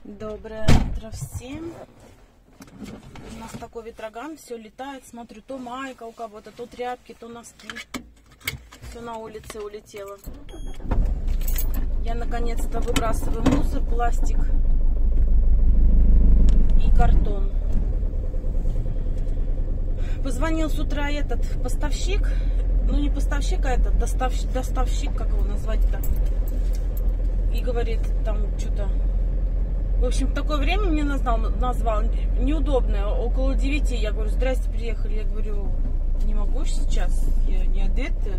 Доброе утро всем. У нас такой ветроган, все летает. Смотрю, то майка у кого-то, то тряпки, то носки. Все на улице улетело. Я наконец-то выбрасываю мусор, пластик и картон. Позвонил с утра этот поставщик. Ну не поставщик, а этот доставщик, как его назвать-то. И говорит, там что-то... В общем, в такое время мне назвал неудобное. Около 9 я говорю, здрасте, приехали. Я говорю, не могу сейчас, я не одета.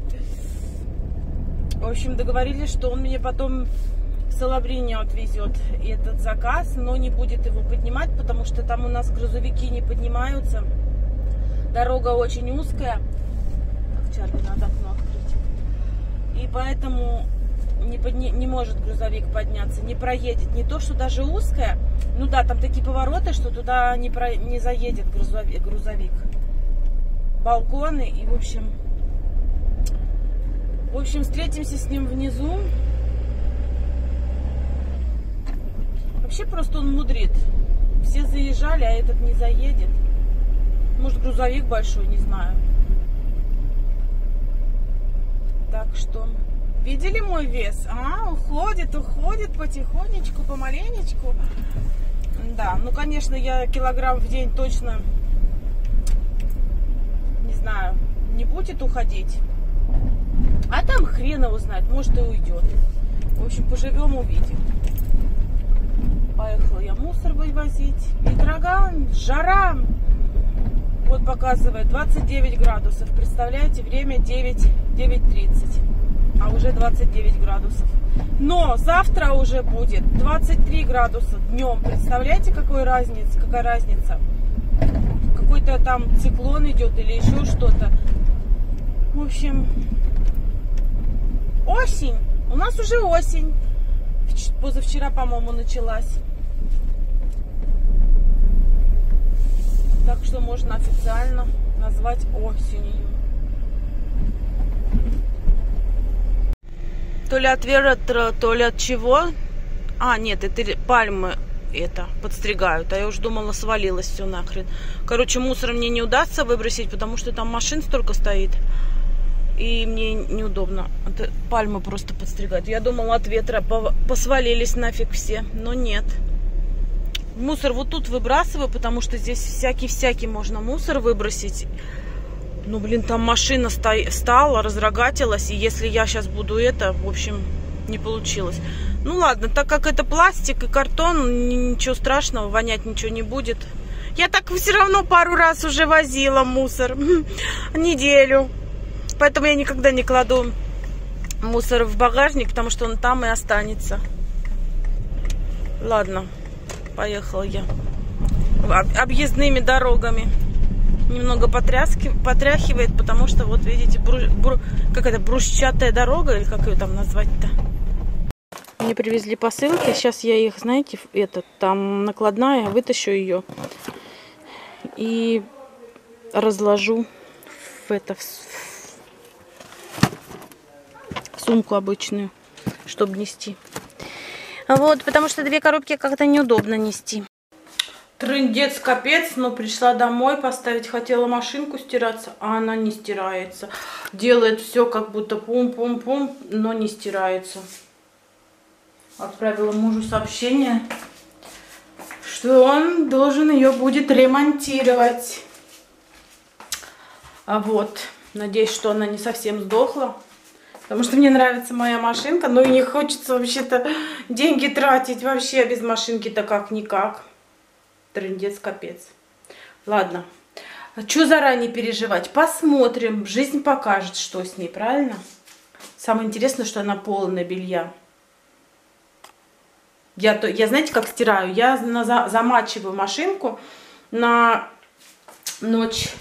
В общем, договорились, что он мне потом в Салабрине отвезет этот заказ, но не будет его поднимать, потому что там у нас грузовики не поднимаются. Дорога очень узкая. Так, Чарли, надо окно открыть. И поэтому... Не может грузовик подняться, не проедет. Не то, что даже узкая. Ну да, там такие повороты, что туда не заедет грузовик. Балконы и в общем, встретимся с ним внизу. Вообще просто он мудрит. Все заезжали, а этот не заедет. Может, грузовик большой, не знаю. Так что... Видели мой вес? Уходит потихонечку, помаленечку. Да, ну, конечно, я килограмм в день точно, не знаю, не будет уходить. А там хрен его знает, может и уйдет. В общем, поживем, увидим. Поехала я мусор вывозить. Ветроган, жара. Вот показывает 29 градусов. Представляете, время 9:30. А уже 29 градусов. Но завтра уже будет 23 градуса днем. Представляете, какая разница? Какой-то там циклон идет или еще что-то. В общем, осень. У нас уже осень. Позавчера, по-моему, началась. Так что можно официально назвать осенью. То ли от ветра, то ли от чего. Нет, это пальмы подстригают. А я уже думала, свалилось все нахрен. Короче, мусор мне не удастся выбросить, потому что там машин столько стоит. И мне неудобно. Пальмы просто подстригают. Я думала, от ветра посвалились нафиг все. Но нет. Мусор вот тут выбрасываю, потому что здесь всякий можно мусор выбросить. Ну, блин, там машина стала, разрогатилась, и если я сейчас буду в общем, не получилось. Ну, ладно, так как это пластик и картон, ничего страшного, вонять ничего не будет. Я так все равно пару раз уже возила мусор, неделю. Поэтому я никогда не кладу мусор в багажник, потому что он там и останется. Ладно, поехала я объездными дорогами. Немного потряхивает, потому что, вот видите, как это, брусчатая дорога, или как ее там назвать-то. Мне привезли посылки, сейчас я их, знаете, там накладная, вытащу ее и разложу в сумку обычную, чтобы нести. Вот, потому что 2 коробки как-то неудобно нести. Трындец, капец, но пришла домой, поставить хотела машинку стираться, а она не стирается. Делает все как будто пум-пум-пум, но не стирается. Отправила мужу сообщение, что он должен ее будет ремонтировать. Вот, надеюсь, что она не совсем сдохла. Потому что мне нравится моя машинка, но и не хочется вообще-то деньги тратить вообще без машинки-то как-никак. Трындец, капец. Ладно. Что заранее переживать? Посмотрим. Жизнь покажет, что с ней, правильно? Самое интересное, что она полная белья. Я знаете, как стираю? Я замачиваю машинку на ночь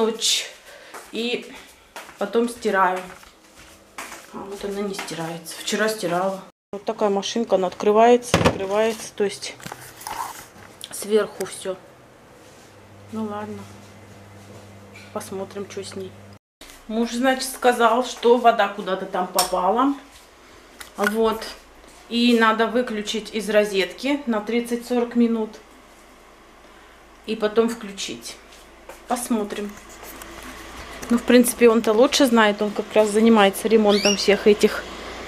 и потом стираю. А вот она не стирается. Вчера стирала. Вот такая машинка, она открывается, закрывается, то есть... Сверху все. Ну ладно. Посмотрим, что с ней. Муж, значит, сказал, что вода куда-то там попала. Вот. И надо выключить из розетки на 30-40 минут. И потом включить. Посмотрим. Ну, в принципе, он-то лучше знает. Он как раз занимается ремонтом всех этих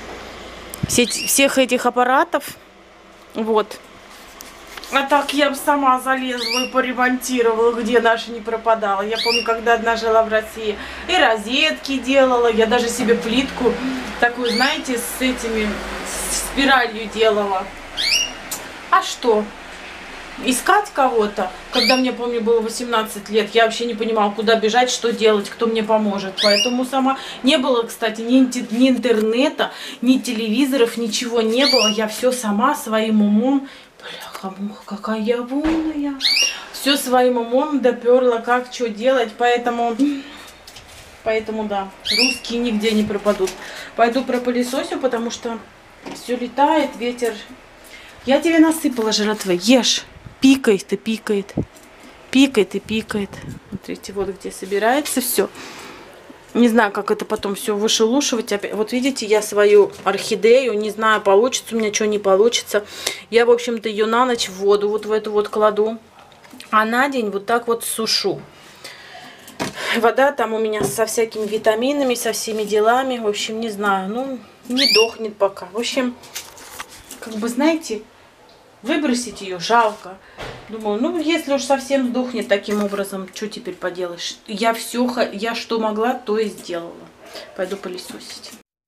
аппаратов. Вот. А так я бы сама залезла и поремонтировала, где наша не пропадала. Я помню, когда одна жила в России, и розетки делала. Я даже себе плитку такую, знаете, с этими, спиралью делала. А что? Искать кого-то? Когда мне, помню, было 18 лет, я вообще не понимала, куда бежать, что делать, кто мне поможет. Поэтому сама... Не было, кстати, ни интернета, ни телевизоров, ничего не было. Я все сама своим умом... Бляха-муха, какая я умная. Все своим умом доперла, как что делать. Поэтому да, русские нигде не пропадут. Пойду пропылесосю, потому что все летает, ветер. Я тебе насыпала жратвы. Ешь. Пикает и пикает. Пикает и пикает. Смотрите, вот где собирается все. Не знаю, как это потом все вышелушивать. Вот видите, я свою орхидею, не знаю, получится у меня, что не получится. Я, в общем-то, ее на ночь в воду вот в эту вот кладу. А на день вот так вот сушу. Вода там у меня со всякими витаминами, со всеми делами. В общем, не знаю, ну, не дохнет пока. В общем, как бы, знаете, выбросить ее жалко. Думаю, ну, если уж совсем сдохнет таким образом, что теперь поделаешь? Я что могла, то и сделала. Пойду пылесосить.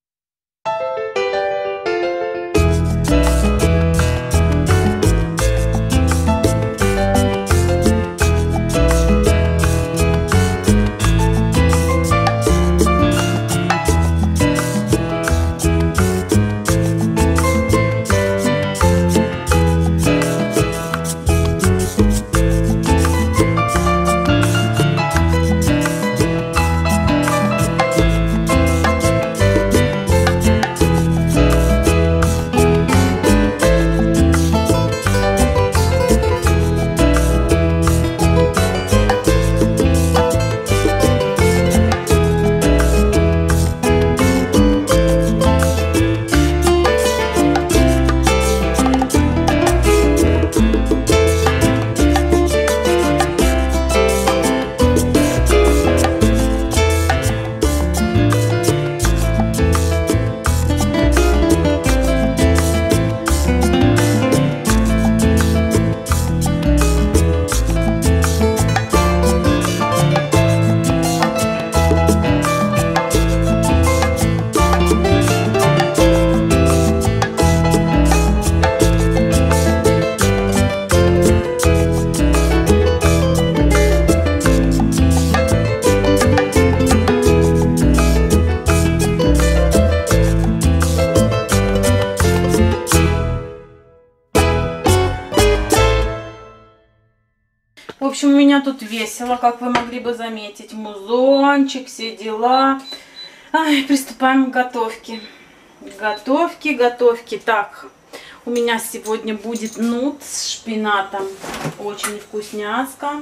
В общем, у меня тут весело, как вы могли бы заметить. Музончик, все дела. Ай, приступаем к готовке. Готовки. Так, у меня сегодня будет нут с шпинатом. Очень вкусняцко.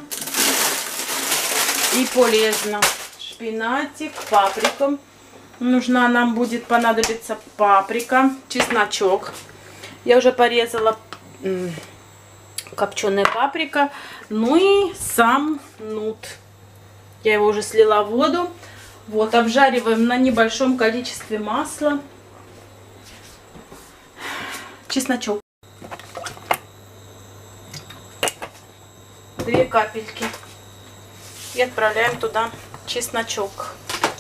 И полезно. Шпинатик, паприка. Нам будет понадобиться паприка, чесночок. Я уже порезала копченая паприка. Ну и сам нут. Я его уже слила в воду. Вот, обжариваем на небольшом количестве масла. Чесночок. 2 капельки. И отправляем туда чесночок.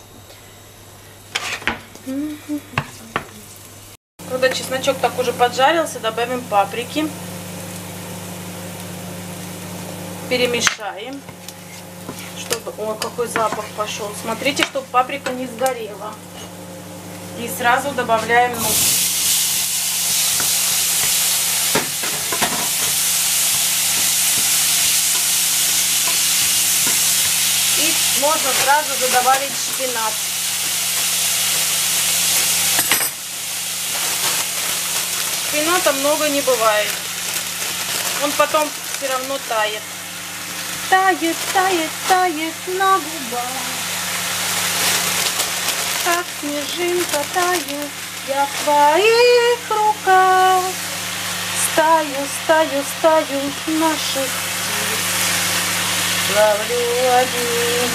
Когда чесночок так уже поджарился, добавим паприки. Перемешаем, чтобы... О, какой запах пошел. Смотрите, чтобы паприка не сгорела. И сразу добавляем нут. И можно сразу добавить шпинат. Шпината много не бывает. Он потом все равно тает. Тает на губах, как снежинка тает. Я в твоих руках стаю, стаю, стаю наших птиц. Ловлю одним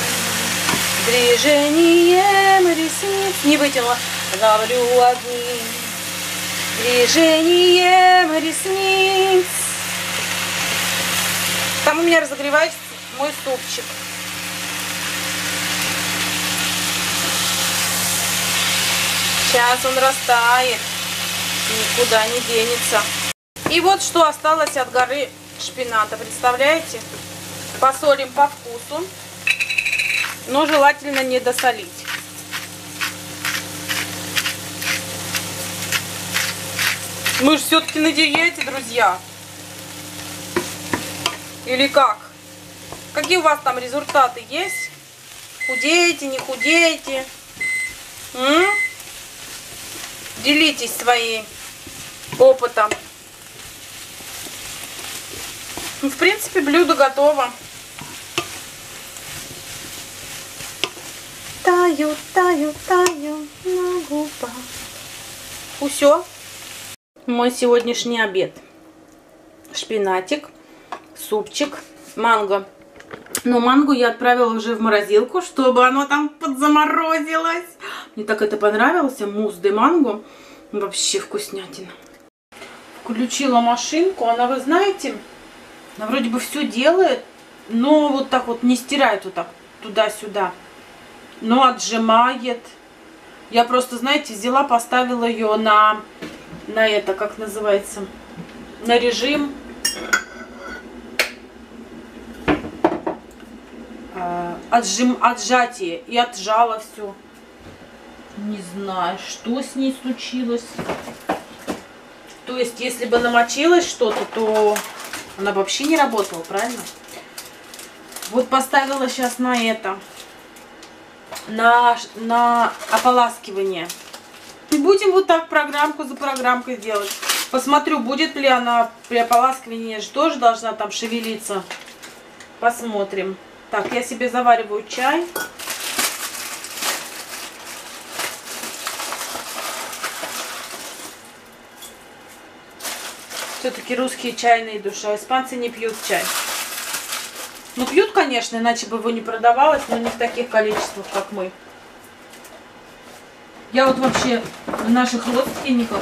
движением ресниц. Не вытянула. Ловлю одним движением ресниц. Там у меня разогревается мой супчик. Сейчас он растает, никуда не денется. И вот что осталось от горы шпината, представляете? Посолим по вкусу, но желательно не досолить. Мы же все-таки на диете, друзья. Или как? Какие у вас там результаты есть? Худеете, не худеете? Делитесь своим опытом. Ну, в принципе, блюдо готово. Таю, таю, таю на губах. Все. Мой сегодняшний обед. Шпинатик, супчик, манго. Но мангу я отправила уже в морозилку, чтобы оно там подзаморозилось. Мне так это понравилось. Мусс де манго. Вообще вкуснятина. Включила машинку. Она, вы знаете, она вроде бы все делает, но вот так вот не стирает вот так туда-сюда. Но отжимает. Я просто, знаете, взяла, поставила ее на это, как называется, на режим отжатие, и отжала все. Не знаю, что с ней случилось. То есть, если бы намочилось что-то, то она вообще не работала, правильно? Вот поставила сейчас на это, на ополаскивание. И будем вот так программку за программкой делать. Посмотрю, будет ли она при ополаскивании же тоже должна там шевелиться. Посмотрим. Так, я себе завариваю чай. Все-таки русские чайные души, а испанцы не пьют чай. Ну, пьют, конечно, иначе бы его не продавалось, но не в таких количествах, как мы. Я вот вообще наших родственников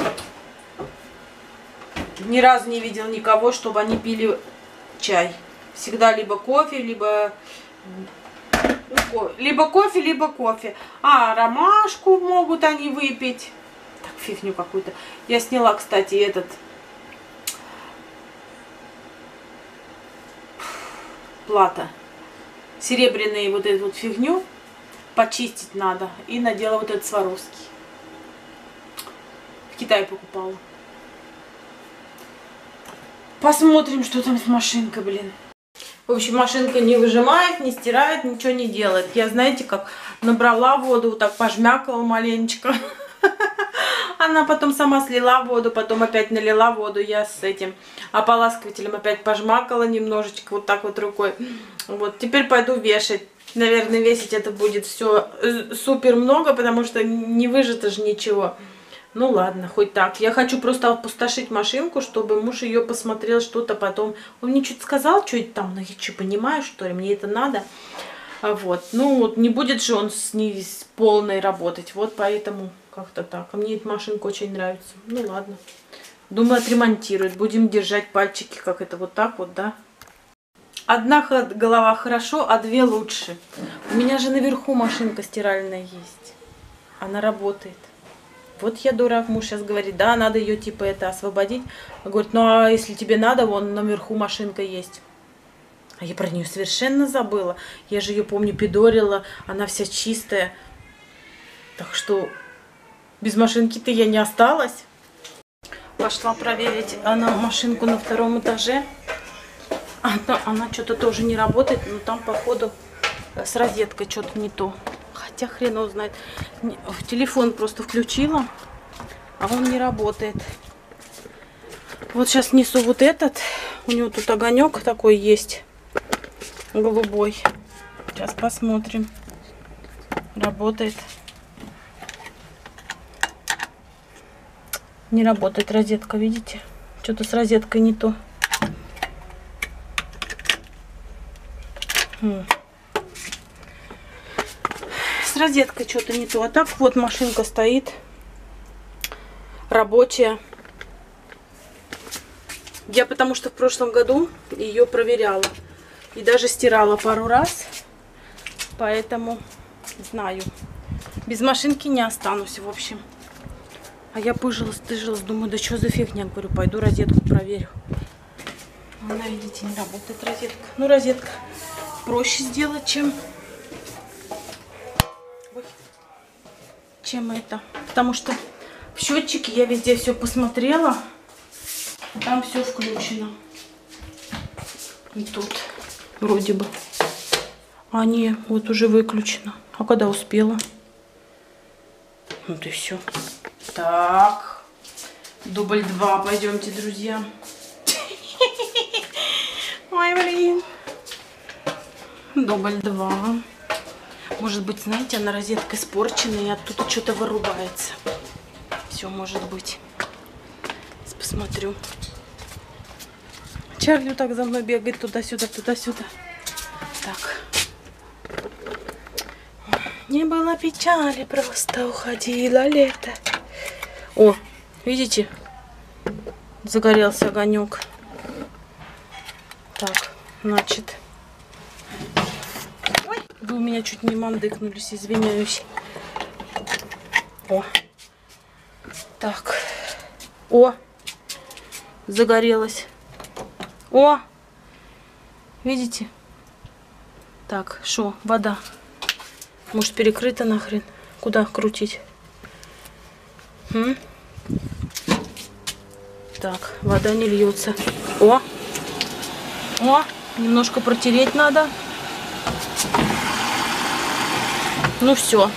ни разу не видела никого, чтобы они пили чай. Всегда либо кофе, либо кофе, либо кофе. А ромашку могут они выпить. Так, фигню какую-то. Я сняла, кстати, этот плата. Серебряную вот эту вот фигню почистить надо. И надела вот этот Сваровский. В Китае покупала. Посмотрим, что там с машинкой, блин. В общем, машинка не выжимает, не стирает, ничего не делает. Я, знаете, как набрала воду, вот так пожмякала маленечко. Она потом сама слила воду, потом опять налила воду. Я с этим ополаскивателем опять пожмакала немножечко, вот так вот рукой. Вот, теперь пойду вешать. Наверное, весить это будет все супер много, потому что не выжато же ничего. Ну ладно, хоть так. Я хочу просто опустошить машинку, чтобы муж ее посмотрел что-то потом. Он мне что-то сказал, что это там, ну я что, понимаю, что ли, мне это надо. Вот, ну вот не будет же он с ней с полной работать, вот поэтому как-то так. А мне эта машинка очень нравится. Ну ладно. Думаю, отремонтирует. Будем держать пальчики, как это вот так вот, да. Одна голова хорошо, а две лучше. У меня же наверху машинка стиральная есть. Она работает. Вот я дурак, муж сейчас говорит, да, надо ее типа это освободить. Он говорит, ну а если тебе надо, вон наверху машинка есть. А я про нее совершенно забыла. Я же ее, помню, пидорила, она вся чистая. Так что без машинки-то я не осталась. Пошла проверить машинку на втором этаже. Она что-то тоже не работает, но там, походу, с розеткой что-то не то. Хотя хрен его знает. Телефон просто включила, а он не работает. Вот сейчас несу вот этот. У него тут огонек такой есть. Голубой. Сейчас посмотрим. Работает. Не работает розетка, видите? Что-то с розеткой не то. С розеткой что-то не то. А так вот машинка стоит. Рабочая. Я потому что в прошлом году ее проверяла. И даже стирала пару раз. Поэтому знаю. Без машинки не останусь, в общем. А я пыжилась, тыжилась. Думаю, да что за фигня? Говорю, пойду розетку проверю. Она, видите, не работает розетка. Ну, розетка проще сделать, чем это. Потому что в счетчике я везде все посмотрела. Там все включено. И тут вроде бы. А не, вот уже выключено. А когда успела? Вот и все. Так. Дубль 2. Пойдемте, друзья. Ой, блин. Дубль 2. Может быть, знаете, она розетка испорчена и оттуда что-то вырубается. Все может быть. Сейчас посмотрю. Чарли так за мной бегает туда-сюда, туда-сюда. Так. Не было печали, просто уходило лето. О, видите? Загорелся огонек. Так, значит. Ой, вы у меня чуть не мандыкнулись, извиняюсь. О. Так. О. Загорелась. О. Видите? Так, шо, вода. Может, перекрыта нахрен? Куда крутить? Так, вода не льется. О! О! Немножко протереть надо. Ну все.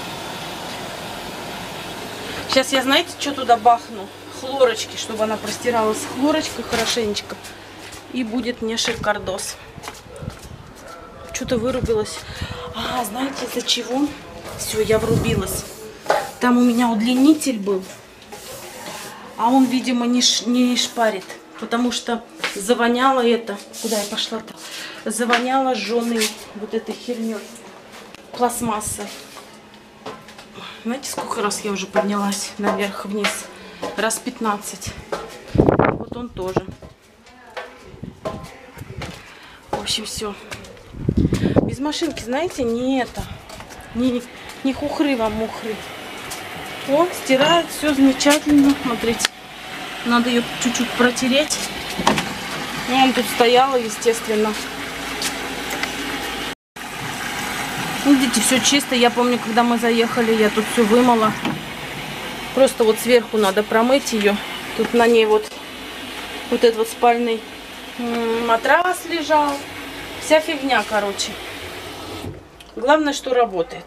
Сейчас я, знаете, что туда бахну? Хлорочки, чтобы она простиралась с хлорочкой хорошенечко. И будет мне шикардос. Что-то вырубилось. А, знаете, из-за чего? Все, я врубилась. Там у меня удлинитель был. А он, видимо, не шпарит. Потому что завоняло это. Куда я пошла-то? Завоняло жженой вот этой херней. Пластмассой. Знаете, сколько раз я уже поднялась наверх-вниз? Раз 15. Вот он тоже. В общем, все. Без машинки, знаете, не это. Не хухры вам мухры. О, стирает, все замечательно. Смотрите. Надо ее чуть-чуть протереть. Вон тут стояла, естественно. Видите, все чисто. Я помню, когда мы заехали, я тут все вымыла. Просто вот сверху надо промыть ее. Тут на ней вот этот вот спальный матрас лежал. Вся фигня, короче. Главное, что работает.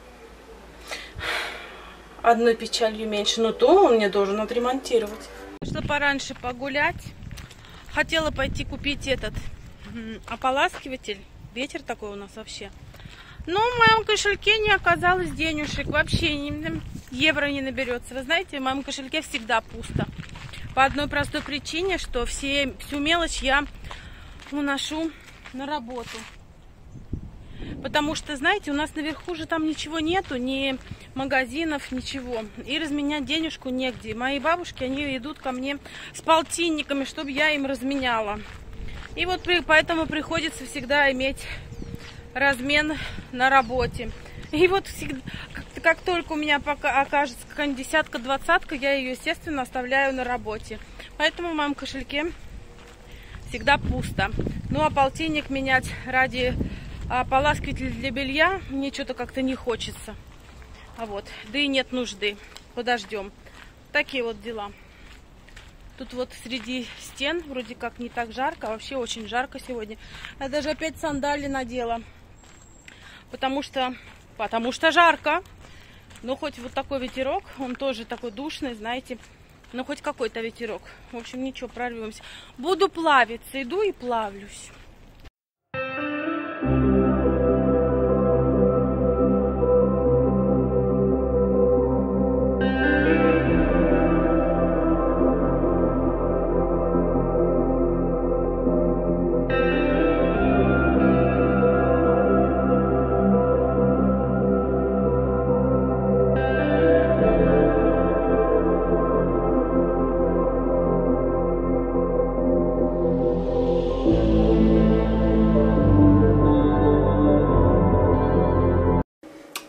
Одной печалью меньше, но то он мне должен отремонтировать. Вышла пораньше погулять. Хотела пойти купить этот ополаскиватель. Ветер такой у нас вообще. Но в моем кошельке не оказалось денежек. Вообще евро не наберется. Вы знаете, в моем кошельке всегда пусто. По одной простой причине, что всю мелочь я уношу на работу. Потому что, знаете, у нас наверху же там ничего нету, ни магазинов, ничего. И разменять денежку негде. Мои бабушки, они идут ко мне с полтинниками, чтобы я им разменяла. И вот поэтому приходится всегда иметь размен на работе. И вот всегда, как только у меня пока окажется какая-нибудь десятка, двадцатка, я ее, естественно, оставляю на работе. Поэтому в моем кошельке всегда пусто. Ну а полтинник менять ради ополаскивателя для белья мне что-то как-то не хочется. А вот, да и нет нужды. Подождем. Такие вот дела. Тут вот среди стен вроде как не так жарко, а вообще очень жарко сегодня. Я даже опять сандали надела. Потому что жарко. Но хоть вот такой ветерок, он тоже такой душный, знаете. Но хоть какой-то ветерок. В общем, ничего, прорвемся. Буду плавиться, иду и плавлюсь.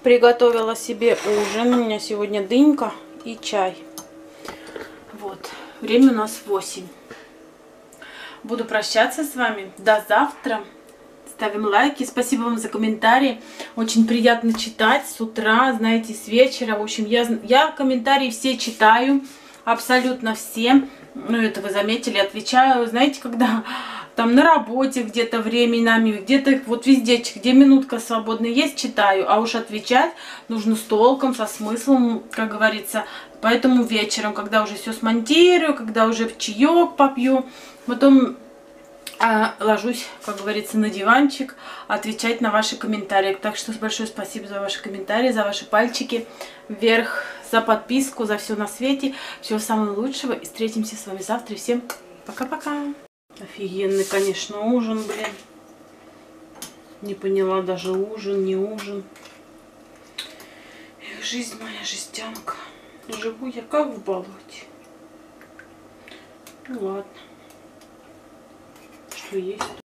Приготовила себе ужин. У меня сегодня дынька и чай. Вот. Время у нас 8. Буду прощаться с вами. До завтра. Ставим лайки. Спасибо вам за комментарии. Очень приятно читать с утра, знаете, с вечера. В общем, я комментарии все читаю. Абсолютно все. Ну, это вы заметили, отвечаю. Знаете, когда там на работе где-то временами, где-то вот везде, где минутка свободная есть, читаю. А уж отвечать нужно с толком, со смыслом, как говорится. Поэтому вечером, когда уже все смонтирую, когда уже чаек попью, потом ложусь, как говорится, на диванчик, отвечать на ваши комментарии. Так что большое спасибо за ваши комментарии, за ваши пальчики вверх, за подписку, за все на свете. Всего самого лучшего. И встретимся с вами завтра. И всем пока-пока. Офигенный, конечно, ужин, блин. Не поняла даже, ужин, не ужин. Эх, жизнь моя жестянка. Живу я как в болоте. Ну ладно. Что есть.